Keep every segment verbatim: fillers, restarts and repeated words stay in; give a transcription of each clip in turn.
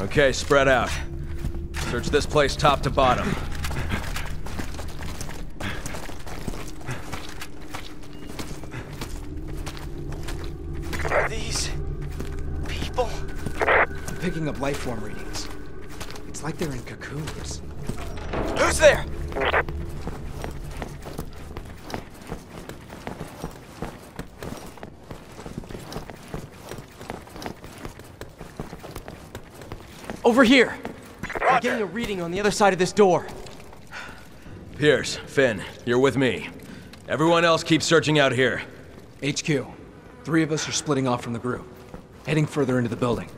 Okay, spread out. Search this place top to bottom. Are these people? I'm picking up life form readings. It's like they're in cocoons. Who's there? Over here! Roger. I'm getting a reading on the other side of this door. Pierce, Finn, you're with me. Everyone else keep searching out here. H Q. Three of us are splitting off from the group, heading further into the building.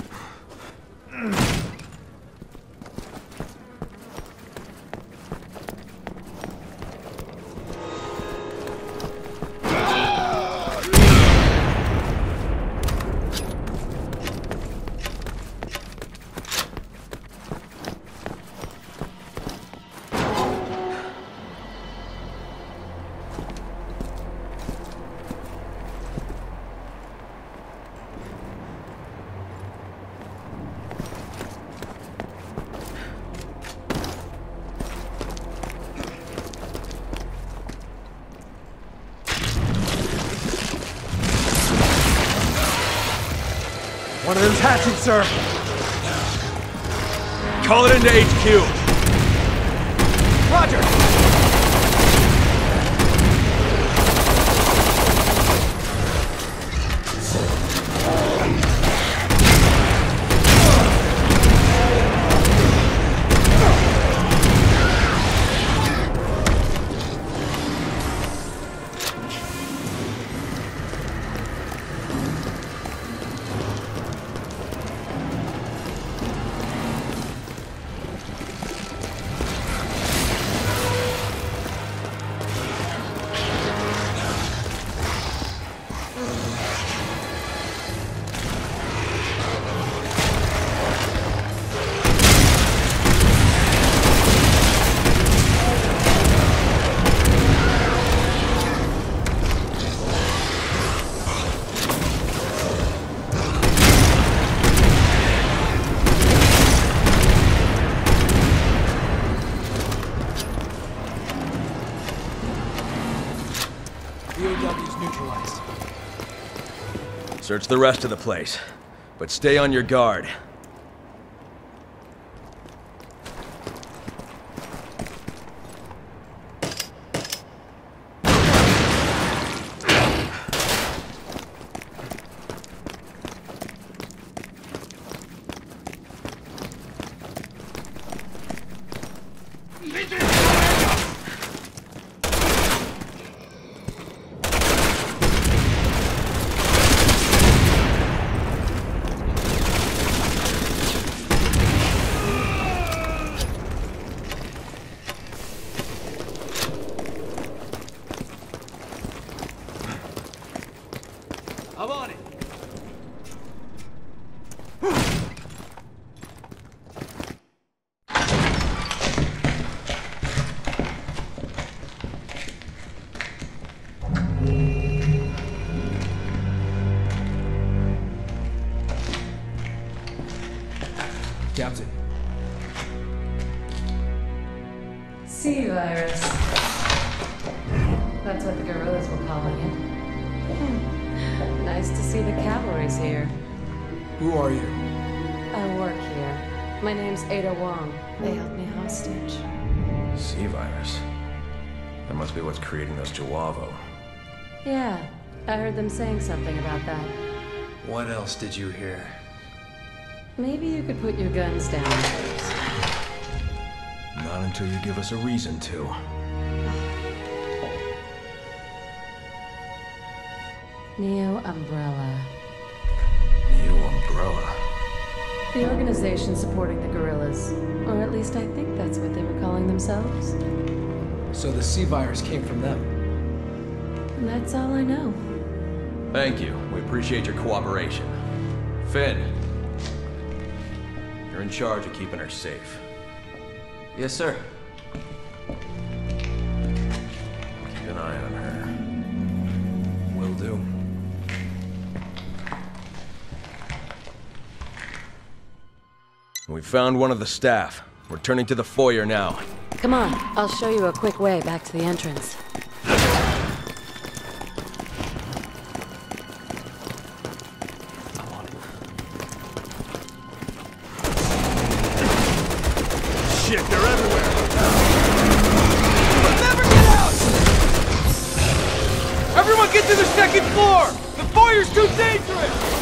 One of them's hatching, sir. Call it into H Q. Roger. V O W's neutralized. Search the rest of the place, but stay on your guard. I'm on it. Captain. C-virus. That's what the guerrillas were calling it. Hmm. Nice to see the cavalry's here. Who are you? I work here. My name's Ada Wong. They held me hostage. C-virus. That must be what's creating those Jawavo. Yeah, I heard them saying something about that. What else did you hear? Maybe you could put your guns down first. Not until you give us a reason to. Neo Umbrella. New Umbrella. The organization supporting the guerrillas. Or at least I think that's what they were calling themselves. So the C-virus came from them. And that's all I know. Thank you. We appreciate your cooperation. Finn, you're in charge of keeping her safe. Yes, sir. Keep an eye on her. Will do. We found one of the staff. We're turning to the foyer now. Come on, I'll show you a quick way back to the entrance. Shit, they're everywhere! We'll never get out! Everyone get to the second floor! The foyer's too dangerous!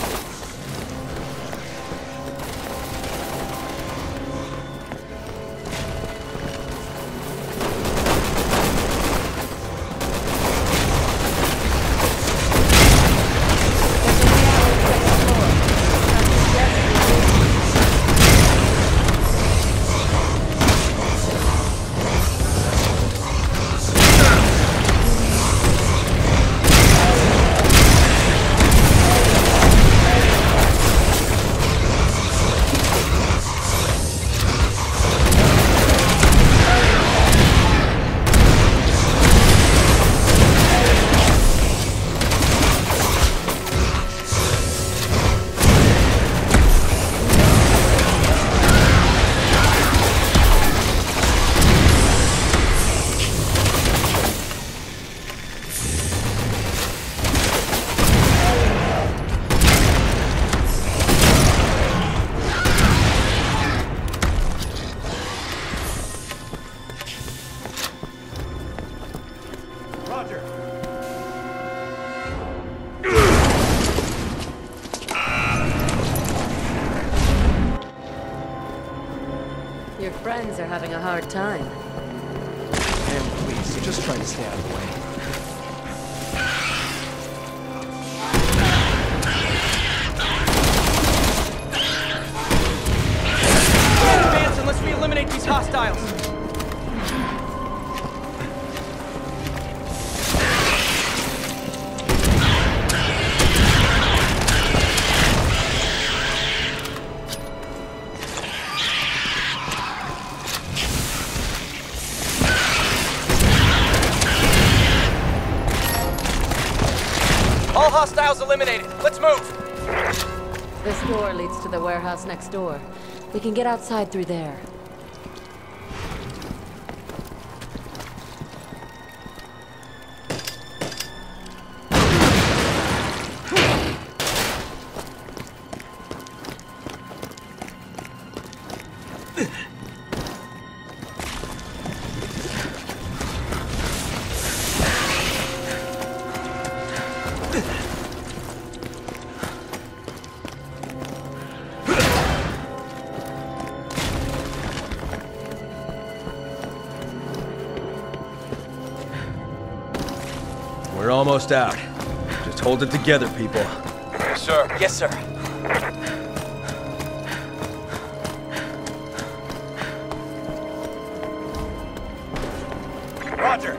Your friends are having a hard time. Em, please, you're just trying to stay out of the way. Advance unless we eliminate these hostiles. All hostiles eliminated. Let's move. This door leads to the warehouse next door. We can get outside through there. We're almost out. Just hold it together, people. Yes, sir. Yes, sir. Roger.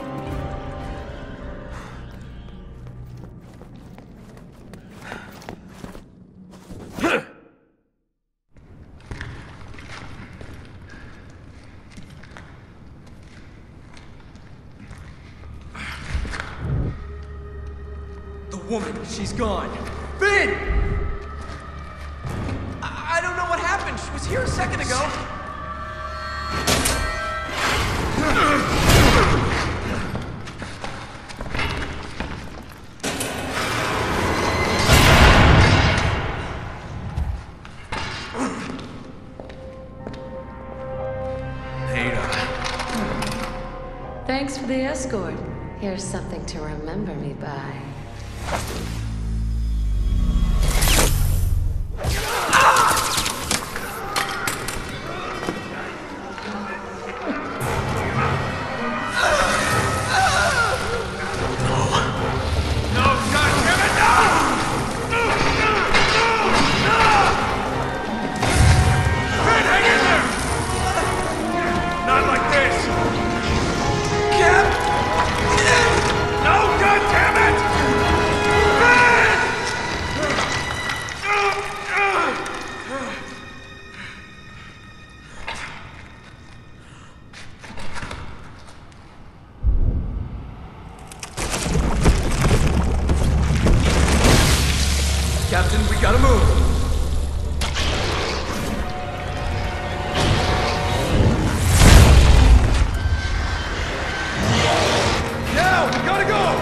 Woman, she's gone. Finn! I, I don't know what happened. She was here a second ago. Thanks for the escort. Here's something to remember me by. Captain, we gotta move. Gotta go!